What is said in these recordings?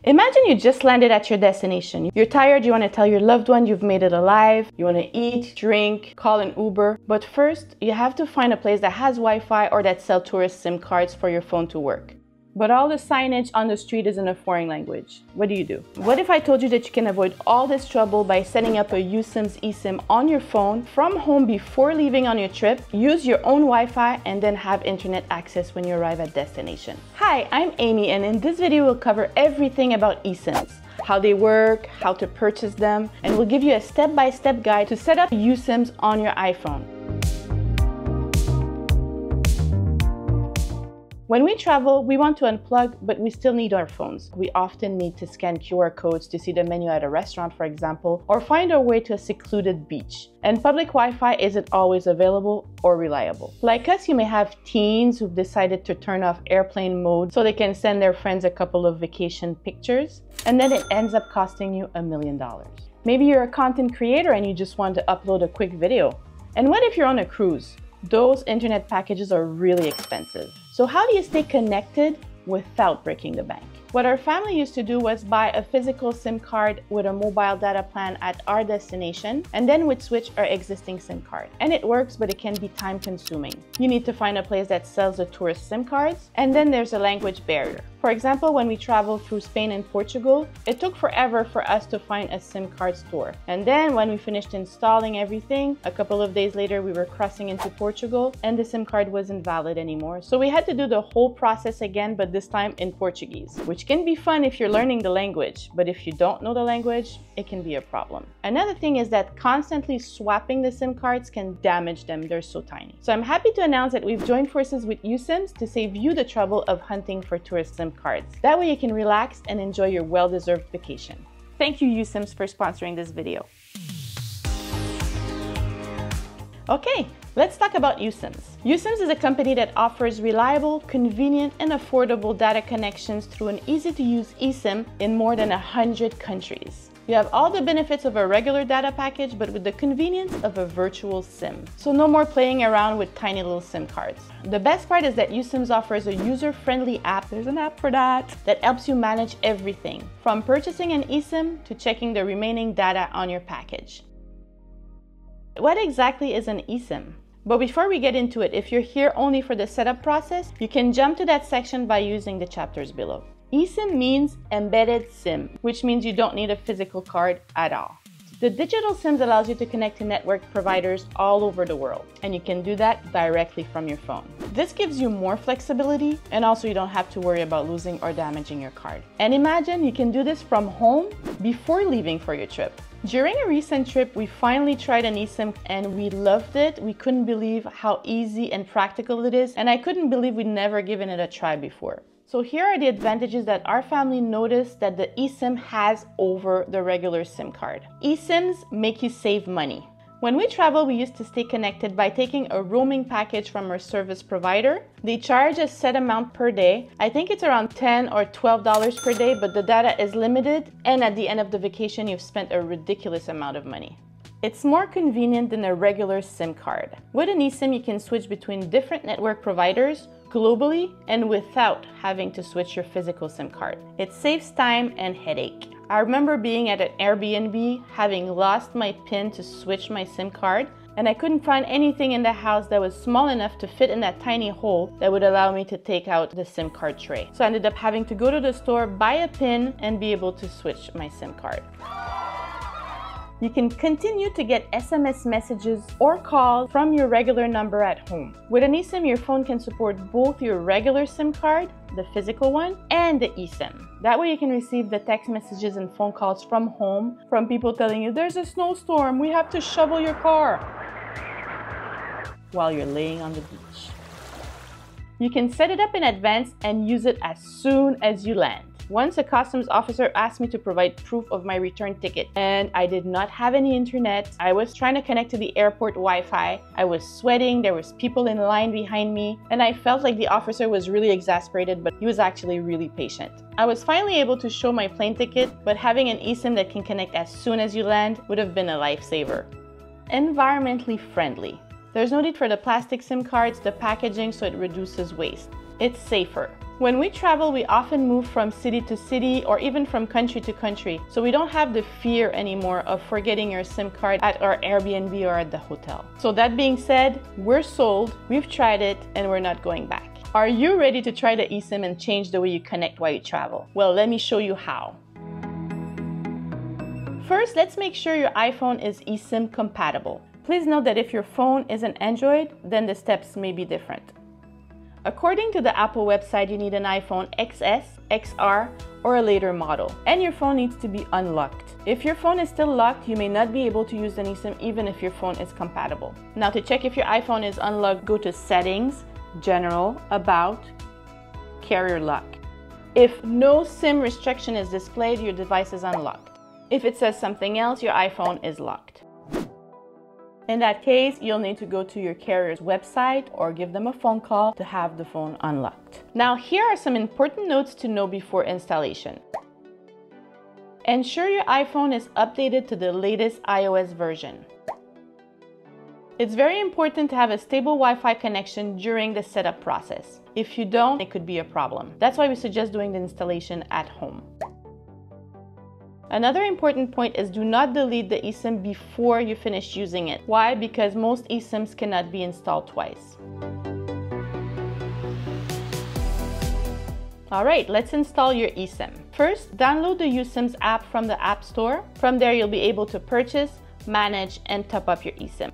Imagine you just landed at your destination. You're tired, you want to tell your loved one you've made it alive, you want to eat, drink, call an Uber. But first, you have to find a place that has Wi-Fi or that sells tourist SIM cards for your phone to work. But all the signage on the street is in a foreign language. What do? What if I told you that you can avoid all this trouble by setting up a USIMS eSIM on your phone from home before leaving on your trip, use your own Wi-Fi, and then have internet access when you arrive at destination? Hi, I'm Aimee, and in this video we'll cover everything about eSIMs, how they work, how to purchase them, and we'll give you a step-by-step guide to set up USIMs on your iPhone. When we travel, we want to unplug, but we still need our phones. We often need to scan QR codes to see the menu at a restaurant, for example, or find our way to a secluded beach. And public Wi-Fi isn't always available or reliable. Like us, you may have teens who've decided to turn off airplane mode so they can send their friends a couple of vacation pictures, and then it ends up costing you $1 million. Maybe you're a content creator and you just want to upload a quick video. And what if you're on a cruise? Those internet packages are really expensive. So how do you stay connected without breaking the bank? What our family used to do was buy a physical SIM card with a mobile data plan at our destination, and then we'd switch our existing SIM card. And it works, but it can be time consuming. You need to find a place that sells the tourist SIM cards, and then there's a language barrier. For example, when we traveled through Spain and Portugal, it took forever for us to find a SIM card store. And then when we finished installing everything, a couple of days later we were crossing into Portugal and the SIM card wasn't valid anymore. So we had to do the whole process again, but this time in Portuguese, which can be fun if you're learning the language, but if you don't know the language, it can be a problem. Another thing is that constantly swapping the SIM cards can damage them. They're so tiny. So I'm happy to announce that we've joined forces with USIMS to save you the trouble of hunting for tourist SIM cards. That way you can relax and enjoy your well-deserved vacation. Thank you, USIMS, for sponsoring this video. Okay, let's talk about USIMS. USIMS is a company that offers reliable, convenient, and affordable data connections through an easy-to-use eSIM in more than 100 countries. You have all the benefits of a regular data package, but with the convenience of a virtual SIM. So no more playing around with tiny little SIM cards. The best part is that USIMS offers a user-friendly app, there's an app for that helps you manage everything, from purchasing an eSIM to checking the remaining data on your package. What exactly is an eSIM? But before we get into it, if you're here only for the setup process, you can jump to that section by using the chapters below. eSIM means embedded SIM, which means you don't need a physical card at all. The digital SIMs allows you to connect to network providers all over the world, and you can do that directly from your phone. This gives you more flexibility, and also you don't have to worry about losing or damaging your card. And imagine you can do this from home before leaving for your trip. During a recent trip, we finally tried an eSIM and we loved it. We couldn't believe how easy and practical it is, and I couldn't believe we'd never given it a try before. So here are the advantages that our family noticed that the eSIM has over the regular SIM card. eSIMs make you save money. When we travel, we used to stay connected by taking a roaming package from our service provider. They charge a set amount per day. I think it's around $10 or $12 per day, but the data is limited, and at the end of the vacation, you've spent a ridiculous amount of money. It's more convenient than a regular SIM card. With an eSIM, you can switch between different network providers globally and without having to switch your physical SIM card. It saves time and headache. I remember being at an Airbnb, having lost my PIN to switch my SIM card, and I couldn't find anything in the house that was small enough to fit in that tiny hole that would allow me to take out the SIM card tray. So I ended up having to go to the store, buy a PIN, and be able to switch my SIM card. You can continue to get SMS messages or calls from your regular number at home. With an eSIM, your phone can support both your regular SIM card, the physical one, and the eSIM. That way you can receive the text messages and phone calls from home from people telling you, there's a snowstorm, we have to shovel your car, while you're laying on the beach. You can set it up in advance and use it as soon as you land. Once a customs officer asked me to provide proof of my return ticket, and I did not have any internet. I was trying to connect to the airport Wi-Fi. I was sweating, there was people in line behind me, and I felt like the officer was really exasperated, but he was actually really patient. I was finally able to show my plane ticket, but having an eSIM that can connect as soon as you land would have been a lifesaver. Environmentally friendly. There's no need for the plastic SIM cards, the packaging, so it reduces waste. It's safer. When we travel, we often move from city to city or even from country to country, so we don't have the fear anymore of forgetting your SIM card at our Airbnb or at the hotel. So that being said, we're sold, we've tried it, and we're not going back. Are you ready to try the eSIM and change the way you connect while you travel? Well, let me show you how. First, let's make sure your iPhone is eSIM compatible. Please note that if your phone is an Android, then the steps may be different. According to the Apple website, you need an iPhone XS, XR, or a later model, and your phone needs to be unlocked. If your phone is still locked, you may not be able to use an eSIM even if your phone is compatible. Now, to check if your iPhone is unlocked, go to Settings, General, About, Carrier Lock. If no SIM restriction is displayed, your device is unlocked. If it says something else, your iPhone is locked. In that case, you'll need to go to your carrier's website or give them a phone call to have the phone unlocked. Now, here are some important notes to know before installation. Ensure your iPhone is updated to the latest iOS version. It's very important to have a stable Wi-Fi connection during the setup process. If you don't, it could be a problem. That's why we suggest doing the installation at home. Another important point is do not delete the eSIM before you finish using it. Why? Because most eSIMs cannot be installed twice. Alright, let's install your eSIM. First, download the USIMS app from the App Store. From there, you'll be able to purchase, manage, and top up your eSIM.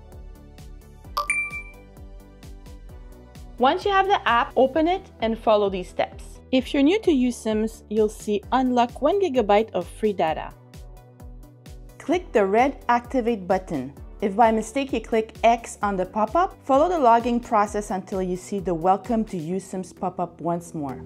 Once you have the app, open it and follow these steps. If you're new to USIMS, you'll see unlock 1 GB of free data. Click the red Activate button. If by mistake you click X on the pop-up, follow the logging process until you see the Welcome to USIMS pop-up once more.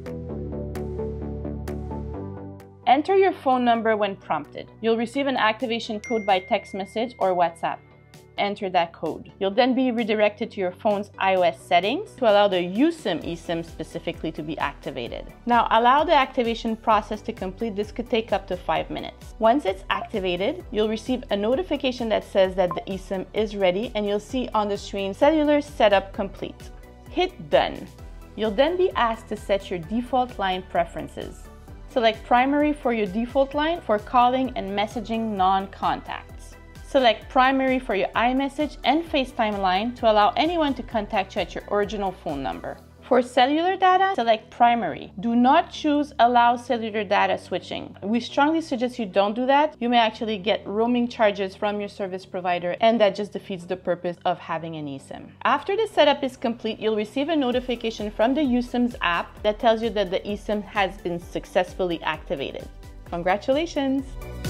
Enter your phone number when prompted. You'll receive an activation code by text message or WhatsApp. Enter that code. You'll then be redirected to your phone's iOS settings to allow the USIM eSIM specifically to be activated. Now, allow the activation process to complete. This could take up to 5 minutes. Once it's activated, you'll receive a notification that says that the eSIM is ready, and you'll see on the screen Cellular Setup Complete. Hit Done. You'll then be asked to set your default line preferences. Select Primary for your default line for calling and messaging non-contacts. Select Primary for your iMessage and FaceTime line to allow anyone to contact you at your original phone number. For cellular data, select Primary. Do not choose Allow Cellular Data Switching. We strongly suggest you don't do that. You may actually get roaming charges from your service provider, and that just defeats the purpose of having an eSIM. After the setup is complete, you'll receive a notification from the USIMS app that tells you that the eSIM has been successfully activated. Congratulations!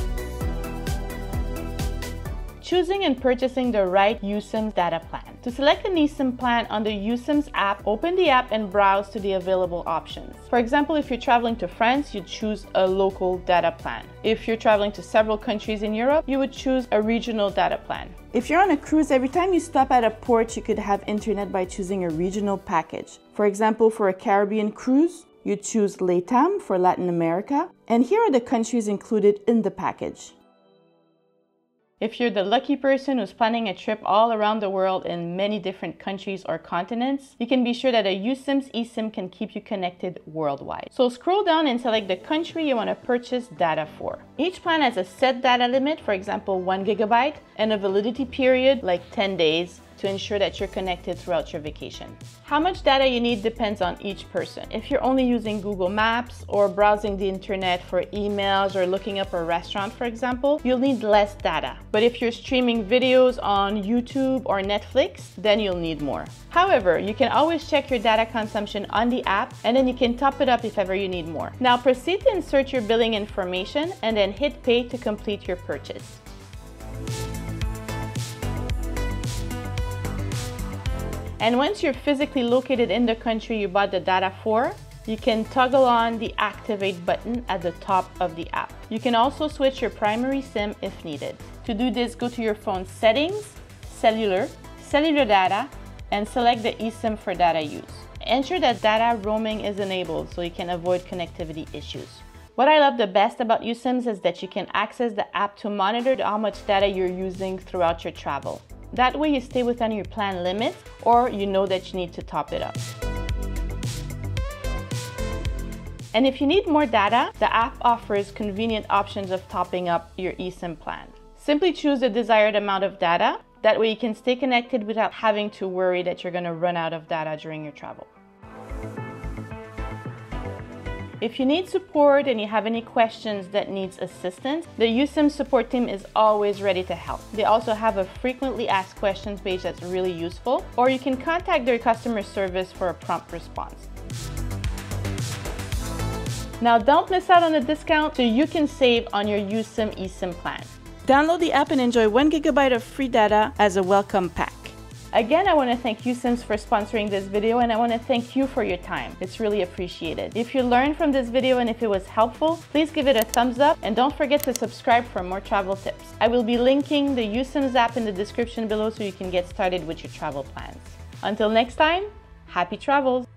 Choosing and purchasing the right USIMS data plan. To select an eSIM plan on the USIMS app, open the app and browse to the available options. For example, if you're traveling to France, you'd choose a local data plan. If you're traveling to several countries in Europe, you would choose a regional data plan. If you're on a cruise, every time you stop at a port, you could have internet by choosing a regional package. For example, for a Caribbean cruise, you choose LATAM for Latin America, and here are the countries included in the package. If you're the lucky person who's planning a trip all around the world in many different countries or continents, you can be sure that a USIMS eSIM can keep you connected worldwide. So scroll down and select the country you want to purchase data for. Each plan has a set data limit, for example 1 GB, and a validity period like 10 days to ensure that you're connected throughout your vacation. How much data you need depends on each person. If you're only using Google Maps or browsing the internet for emails or looking up a restaurant, for example, you'll need less data. But if you're streaming videos on YouTube or Netflix, then you'll need more. However, you can always check your data consumption on the app, and then you can top it up if ever you need more. Now proceed to insert your billing information and then hit Pay to complete your purchase. And once you're physically located in the country you bought the data for, you can toggle on the Activate button at the top of the app. You can also switch your primary SIM if needed. To do this, go to your phone's Settings, Cellular, Cellular Data, and select the eSIM for data use. Ensure that data roaming is enabled so you can avoid connectivity issues. What I love the best about USIMS is that you can access the app to monitor how much data you're using throughout your travel. That way you stay within your plan limits, or you know that you need to top it up. And if you need more data, the app offers convenient options of topping up your eSIM plan. Simply choose the desired amount of data. That way you can stay connected without having to worry that you're going to run out of data during your travel. If you need support and you have any questions that needs assistance, the USIMS support team is always ready to help. They also have a frequently asked questions page that's really useful, or you can contact their customer service for a prompt response. Now don't miss out on the discount so you can save on your USIM eSIM plan. Download the app and enjoy 1 GB of free data as a welcome pack. Again, I want to thank USIMS for sponsoring this video, and I want to thank you for your time. It's really appreciated. If you learned from this video and if it was helpful, please give it a thumbs up and don't forget to subscribe for more travel tips. I will be linking the USIMS app in the description below so you can get started with your travel plans. Until next time, happy travels!